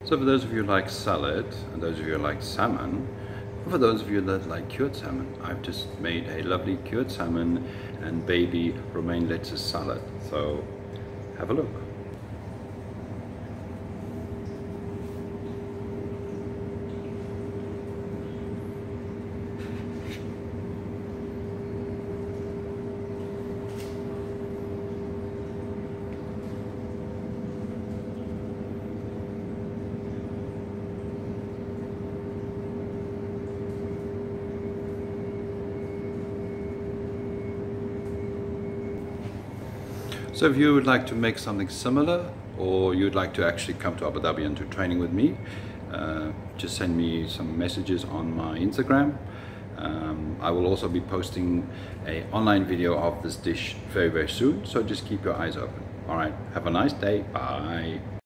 So for those of you who like salad, and those of you who like salmon, and for those of you that like cured salmon, I've just made a lovely cured salmon and baby romaine lettuce salad. So have a look. So if you would like to make something similar, or you'd like to actually come to Abu Dhabi and do training with me, just send me some messages on my Instagram. I will also be posting an online video of this dish very, very soon, so just keep your eyes open. All right, have a nice day. Bye.